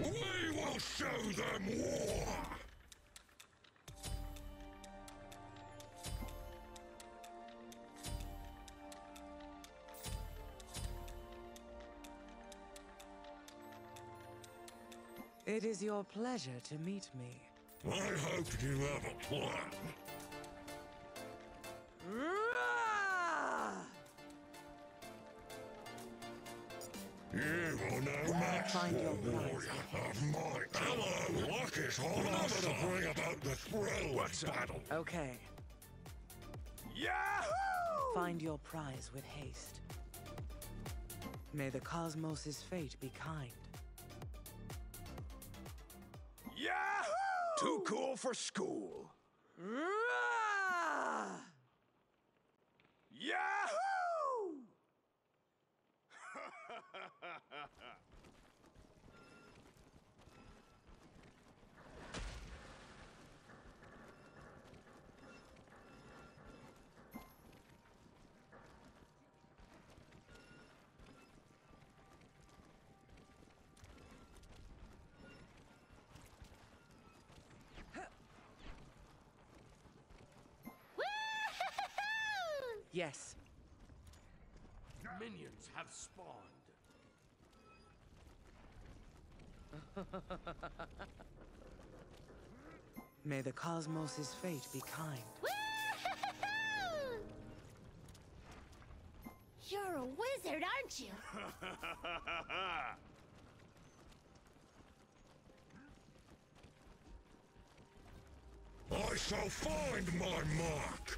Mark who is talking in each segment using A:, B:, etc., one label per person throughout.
A: We will show them war!
B: It is your pleasure to meet me.
A: I hope you have a plan.
B: Roar!
A: You will no match
B: Find
A: for
B: your
A: a warrior of might. Hello, luck is hard enough to bring about the thrill of battle.
B: Okay.
C: Yahoo!
B: Find your prize with haste. May the cosmos' fate be kind.
C: Yahoo! Too cool for school.
B: Roar!
C: Yahoo!
B: Yes.
D: Minions have spawned.
B: May the cosmos' fate be kind.
E: You're a wizard, aren't you?
A: I shall find my mark.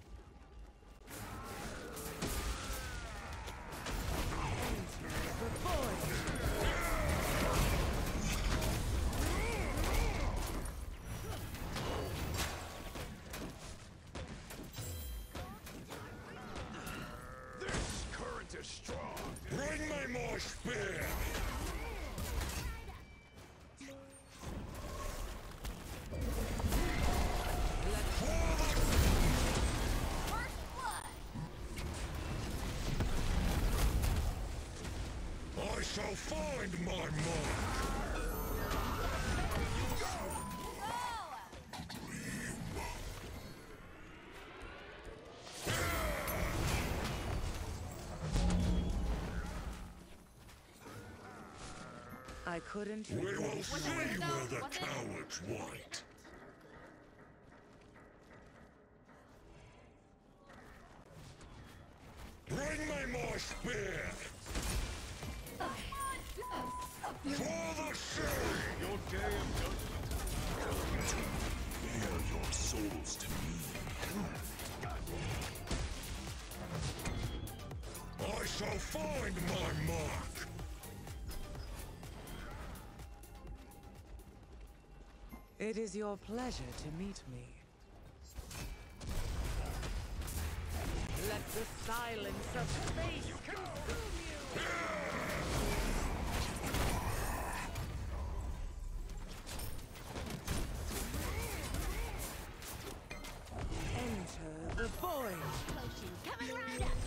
C: This current is strong.
A: Bring me my spear.
E: First blood!
A: I shall find my mark.
B: I couldn't.
A: We will
E: What's
A: see
E: it?
A: where the
E: What's it?
A: cowards wait. Bring me my spear. For the sea!
C: Your day of judgment.
A: Bear your souls to me. I shall find my mark.
B: It is your pleasure to meet me. Let the silence of space consume you! Enter the void!
E: Potion coming right up!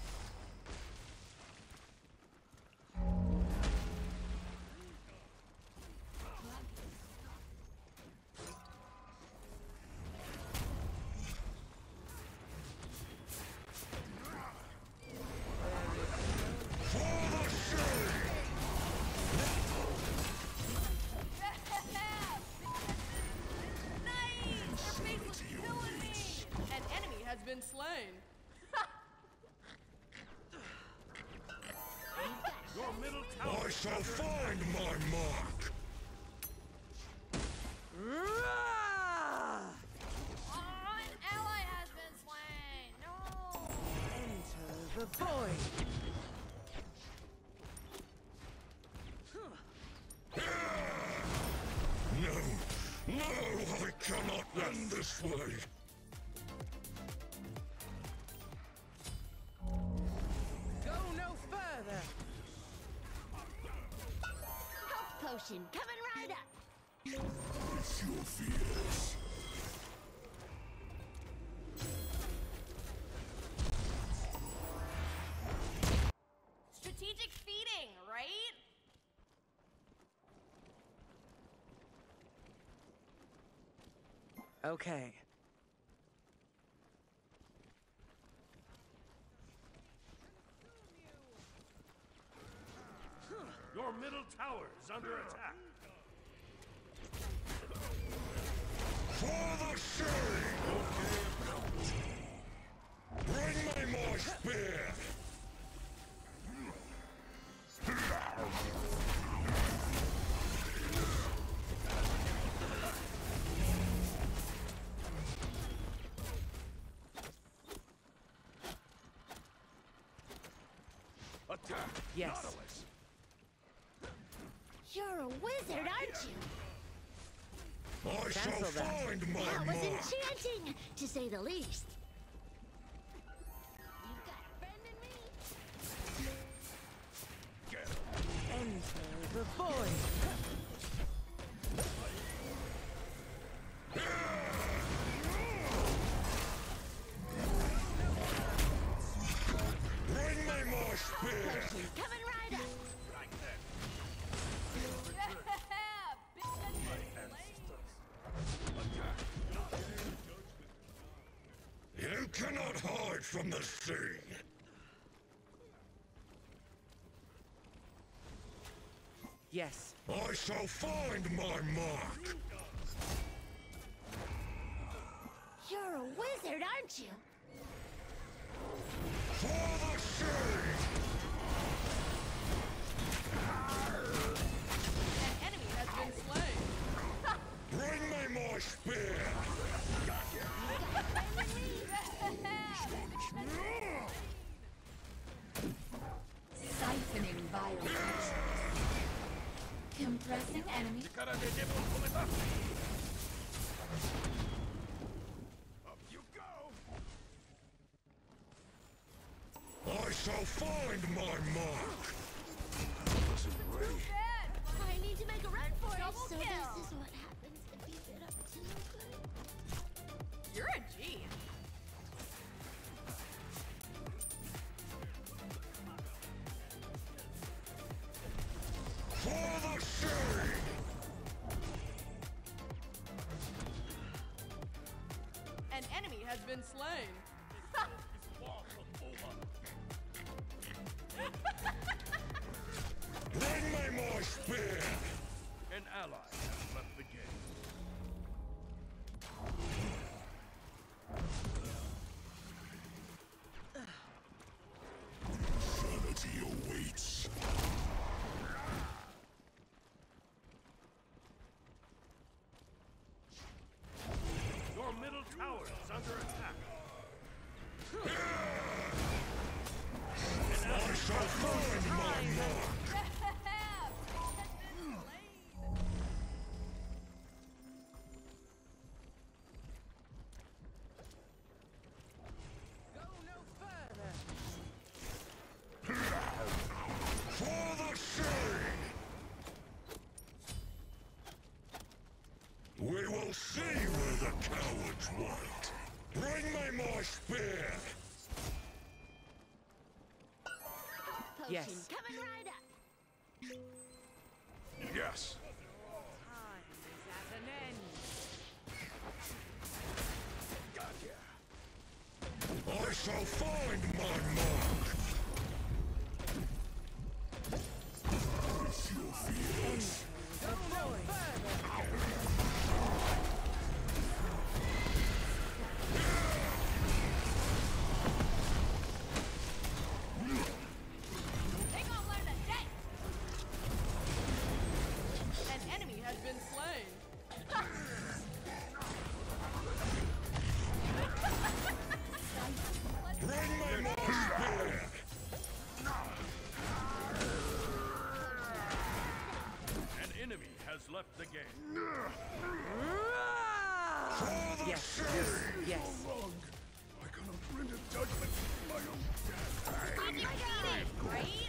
A: For the sea!
E: Nice! Their face was killing me!
F: An enemy has been slain.
D: Your middle tower
A: I shall find my mark.
B: Roar!
E: Oh, an ally has been slain! No!
B: Enter the void!
A: No, I cannot end this way.
B: Go no further!
E: Health potion coming right up!
A: Face your fears.
F: Strategic feeding, right?
B: Okay.
D: Your middle tower is under attack.
A: For the shade! Bring me my spear!
C: Attack!
B: Yes.
C: Nautilus!
E: You're a wizard, aren't you?
A: I shall
B: Cancel that.
A: find my
E: That was
A: mark!
E: enchanting, to say the least. You've got a friend in me.
C: Get him!
B: Enter the void.
A: Bring me my spear!
E: Potion coming right up.
C: Like that!
A: You cannot hide from the sea!
B: Yes.
A: I shall find my mark!
E: You're a wizard, aren't you?
A: For the shade!
F: An enemy has been slain.
A: Bring me my spear!
G: Siphoning violence. Compressing enemy.
C: Cara de devil, pull it up! Up you go!
A: I shall find my mark!
C: Wasn't ready.
E: I need to make a run for
F: Double
E: it. So
F: kill.
E: this is what happens if you get up to no good.
F: You're a G.
A: For the shade!
F: An enemy has been slain.
A: Bring me my spear!
C: An ally has left the game.
A: Sanity awaits.
D: Your middle tower is under attack.
A: I shall find my mark!
B: Go no further.
A: For the shade! We will see where the cowards went. Bring me my spear!
E: Potion
B: Yes.
E: coming right up.
C: Yes!
B: Time is at an end.
C: Got ya!
A: I shall find my mark! Face your fears.
B: Go no further.
E: They gonna learn today.
F: An enemy has been slain.
A: Bring me my spear!
C: An enemy has left the game.
A: For the
B: Yes.
A: shade!
B: Yes.
C: I cannot render judgment my own death.
E: I got it, right?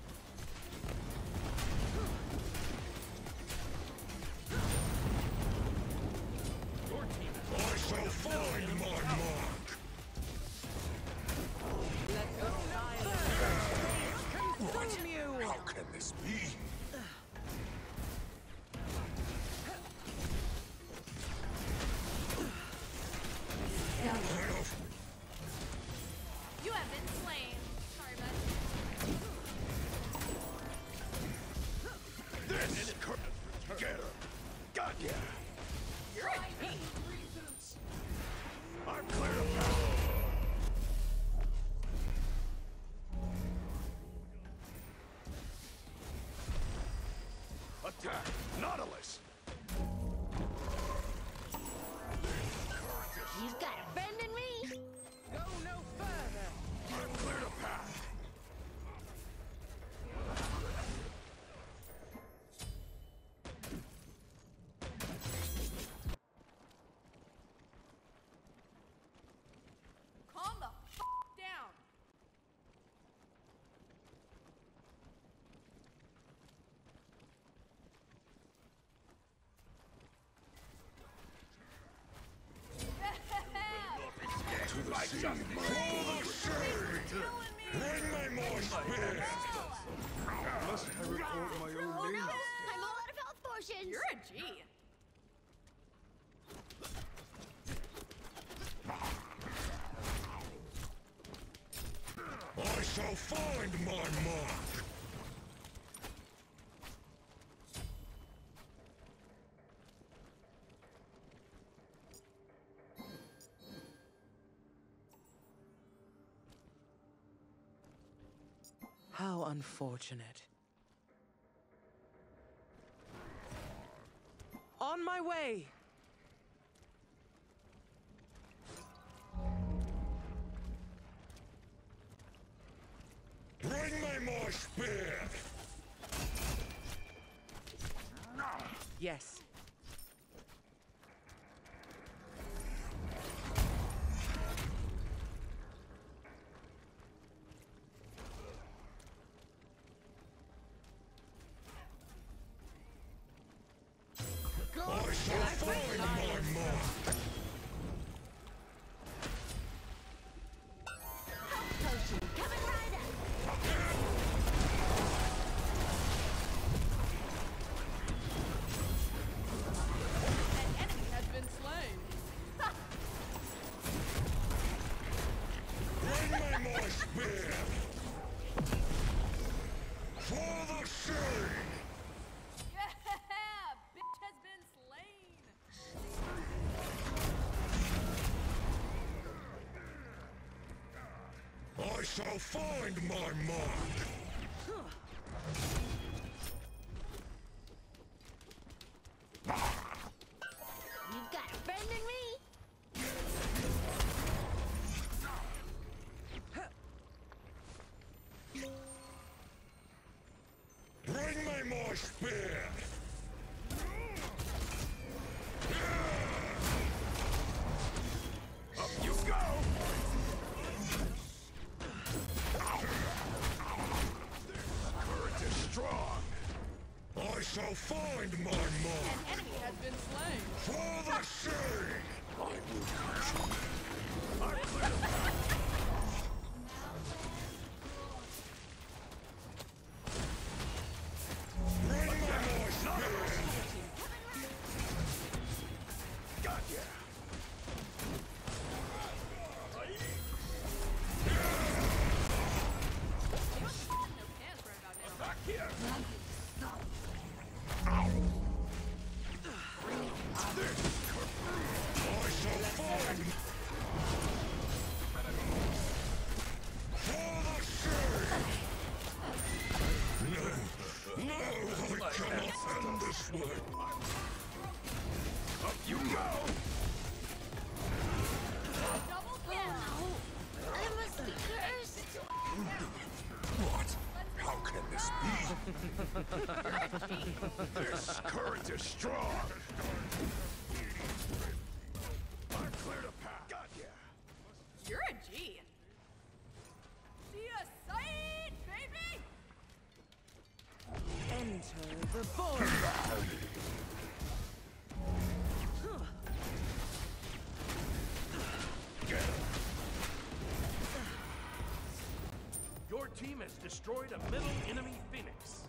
C: Your team
A: I shall find my mark!
B: Let go violence. Consume you.
A: How can this be?
E: You have been slain. Sorry, bud.
C: This is Get her. Got ya.
F: You're a G.
C: I'm clear to pass. Attack, Nautilus.
E: You've got a friend in me.
F: Go no further.
C: I'm clear to pass.
F: Calm the f down.
C: To the sea, my
A: Bring me more spear!
C: Must I record my own
E: Oh
C: name?
E: no! I'm all out of health potions.
F: You're a G.
A: I shall find my mark!
B: How unfortunate. On my way!
A: Bring me my spear!
B: Yes.
A: I shall find my mark!
E: Health potion coming right up.
F: An enemy has been slain.
A: Bring me my spear! For the sea!
F: Yeah! Bitch has been slain.
A: I shall find my mark!
E: You've got a friend in me.
A: Bring me my spear!
C: Up you go. Courage is strong.
A: I shall find my
F: An
A: mark!
F: enemy has been slain.
A: For the sea!
C: I will catch you. I'm clear to pass.
A: Bring me my spear!
C: Got ya.
F: No pants right about now.
C: Back here.
A: I shall find... For the sea! No, I cannot end this way!
C: Up you go.
F: Double kill.
E: I must be cursed.
C: What? How can this be? This courage is strong. I'm clear to pass. Got ya.
F: You're a G. See a sight, baby.
B: Enter the void!
C: Get him.
D: Your team has destroyed a middle enemy Phoenix.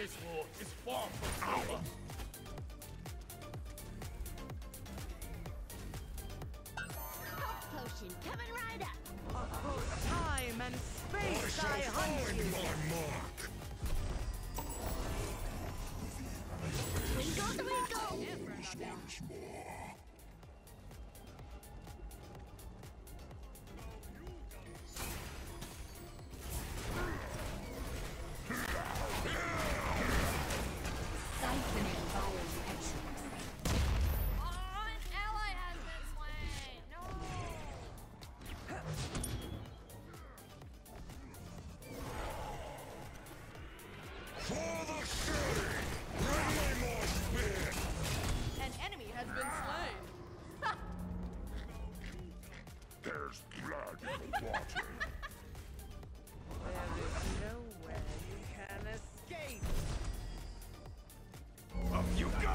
D: This war is far from over.
E: Health potion coming right up.
B: Across time and space I hunt you.
A: My mark.
E: Twinkle, twinkle.
A: Once more.
E: Siphoning biometrics.
F: Oh, an ally has been slain. No.
A: For the city! Bring me more spear!
F: An enemy has been slain.
A: There's blood in the water.
B: There is nowhere you can escape.
C: Up you go!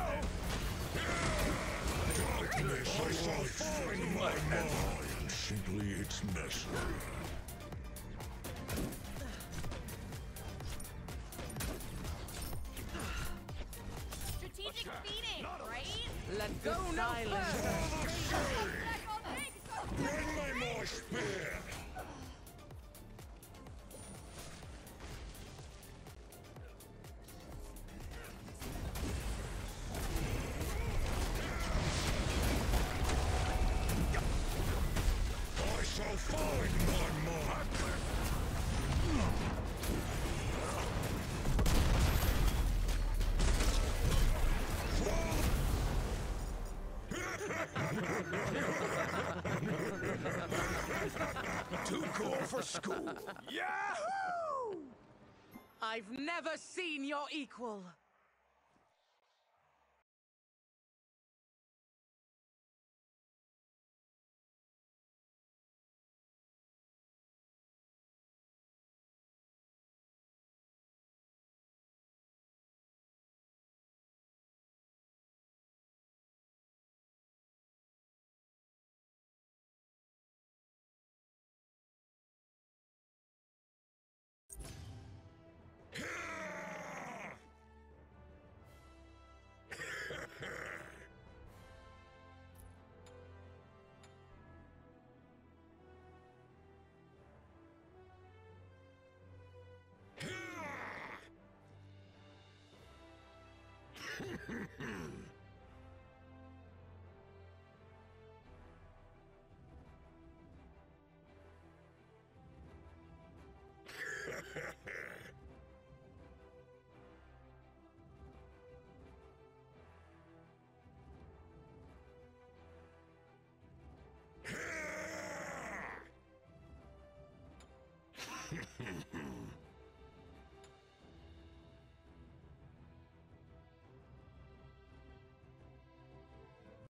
A: Darkness, I shall find my mind. Simply it's necessary.
F: Strategic feeding, right?
B: Let go silence.
A: For the city!
F: Back on big.
A: Bring me more spear! I shall find my mark!
C: Too cool for school. Yahoo!
B: I've never seen your equal.